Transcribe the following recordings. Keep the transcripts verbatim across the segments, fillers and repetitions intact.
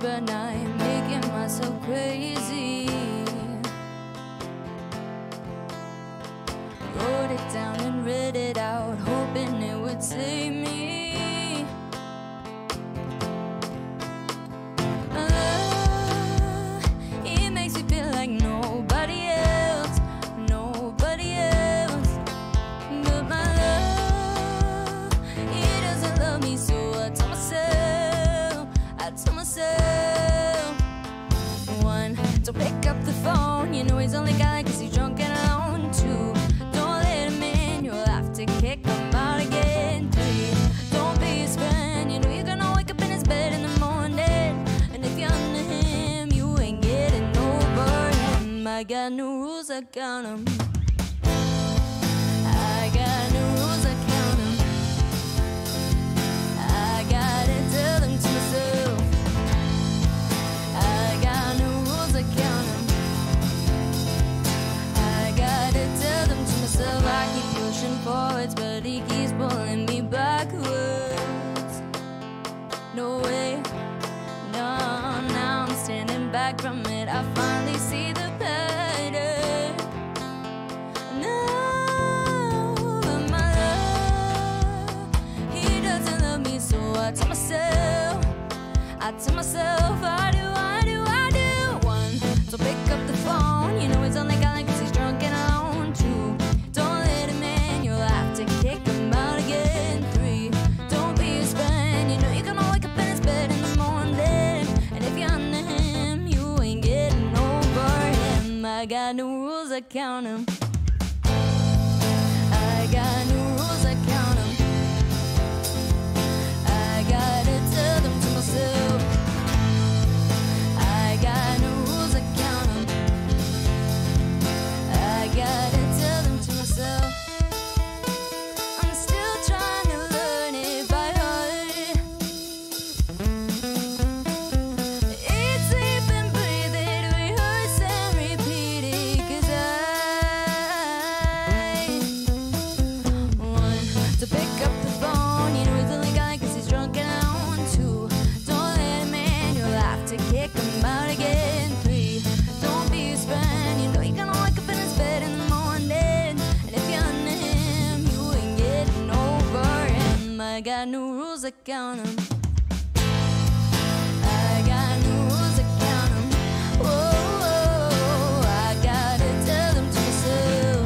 but I'm making myself crazy. Wrote it down and read it out, hoping it would save me. Uh, it makes me feel like nobody else, nobody else. But my love, he doesn't love me, so I tell myself, I tell myself. One, don't pick up the phone, you know he's only got it 'cause he's drunk and alone. Two, kick him out again. Three, don't be his friend, you know you're gonna wake up in his bed in the morning. And if you're under him, you ain't getting over him. I got no rules, I count 'em. I got no rules, I count 'em. I gotta tell them to myself. I got no rules, I count 'em. I gotta tell them to myself. I keep pushing forwards, but he keeps pulling me backwards. No way, no, now I'm standing back from it. I finally see the pattern. No, but my love, he doesn't love me, so I tell myself, I tell myself, I do, I do, I do. One, so pick up the phone, you know he's only got like 'cause he's drunk and alone. Two, don't let him in, you'll have to kick him out again. Three, don't be his friend, you know you're gonna wake up in his bed in the morning. And if you're under him, you ain't getting over him. I got no rules, I count 'em. I got no rules, I count 'em. I gotta tell them to myself. I got no rules, I count 'em. I gotta tell them to myself. I'm still trying to learn it by heart. Eat, sleep and breathe it, rehearse and repeat it. 'Cause I want to pick up the phone, you know he's only got it 'cause he's drunk and alone. Two, don't let him in, you'll have to kick him out again. Three, don't be his friend, you know you're gonna wake up in his bed in the morning. And if you're under him, you ain't getting over him. I got no rules, I count 'em. I got no rules, I count 'em. Whoa, I gotta tell them to myself.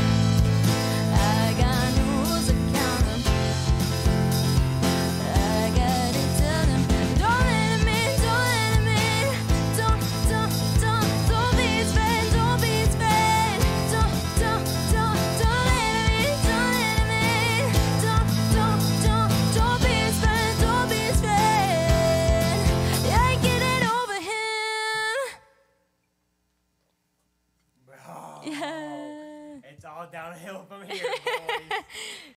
I got no rules, I count 'em. I gotta tell them, don't let him in, don't let him in. Don't, don't, don't, don't be his friend, don't be his friend. Don't, don't, don't, don't let him in, don't let him in. Don't, don't, don't, don't be his friend, don't be his friend. I ain't getting over him. Bro, Yeah. it's all downhill from here, boys.